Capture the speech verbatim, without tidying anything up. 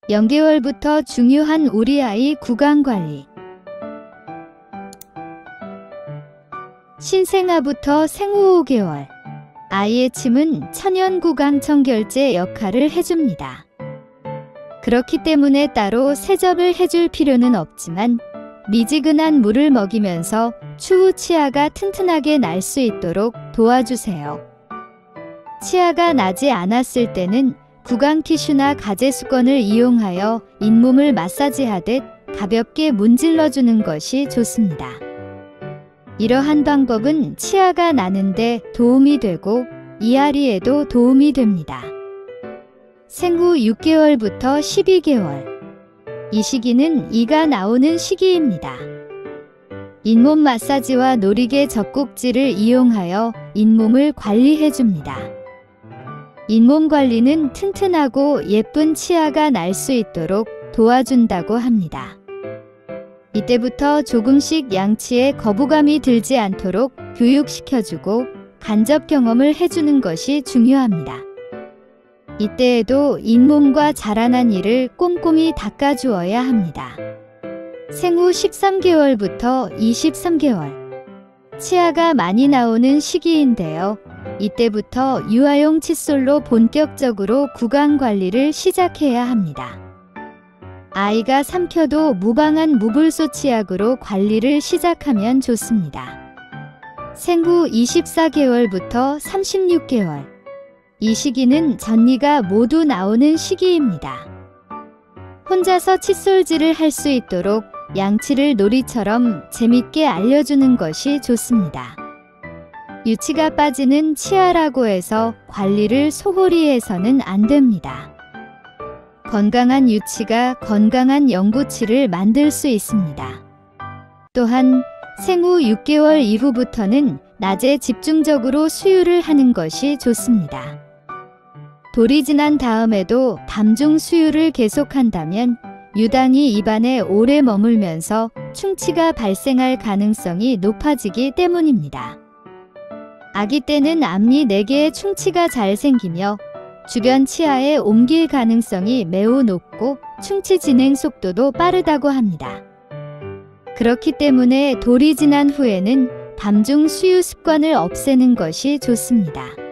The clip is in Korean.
영 개월부터 중요한 우리 아이 구강관리. 신생아부터 생후 오 개월. 아이의 침은 천연 구강 청결제 역할을 해줍니다. 그렇기 때문에 따로 세접을 해줄 필요는 없지만 미지근한 물을 먹이면서 추후 치아가 튼튼하게 날 수 있도록 도와주세요. 치아가 나지 않았을 때는 구강 티슈나 가제 수건을 이용하여 잇몸을 마사지하듯 가볍게 문질러주는 것이 좋습니다. 이러한 방법은 치아가 나는데 도움이 되고 이앓이에도 도움이 됩니다. 생후 육 개월부터 십이 개월. 이 시기는 이가 나오는 시기입니다. 잇몸 마사지와 놀이개 젖꼭지를 이용하여 잇몸을 관리해줍니다. 잇몸 관리는 튼튼하고 예쁜 치아가 날 수 있도록 도와준다고 합니다. 이때부터 조금씩 양치에 거부감이 들지 않도록 교육시켜주고 간접 경험을 해주는 것이 중요합니다. 이때에도 잇몸과 자라난 이를 꼼꼼히 닦아주어야 합니다. 생후 십삼 개월부터 이십삼 개월. 치아가 많이 나오는 시기인데요. 이때부터 유아용 칫솔로 본격적으로 구강 관리를 시작해야 합니다. 아이가 삼켜도 무방한 무불소 치약으로 관리를 시작하면 좋습니다. 생후 이십사 개월부터 삼십육 개월. 이 시기는 전니가 모두 나오는 시기입니다. 혼자서 칫솔질을 할 수 있도록 양치를 놀이처럼 재밌게 알려주는 것이 좋습니다. 유치가 빠지는 치아라고 해서 관리를 소홀히 해서는 안 됩니다. 건강한 유치가 건강한 영구치를 만들 수 있습니다. 또한 생후 육 개월 이후부터는 낮에 집중적으로 수유를 하는 것이 좋습니다. 돌이 지난 다음에도 밤중 수유를 계속한다면 유당이 입안에 오래 머물면서 충치가 발생할 가능성이 높아지기 때문입니다. 아기 때는 앞니 네 개의 충치가 잘 생기며 주변 치아에 옮길 가능성이 매우 높고 충치 진행 속도도 빠르다고 합니다. 그렇기 때문에 돌이 지난 후에는 밤중 수유 습관을 없애는 것이 좋습니다.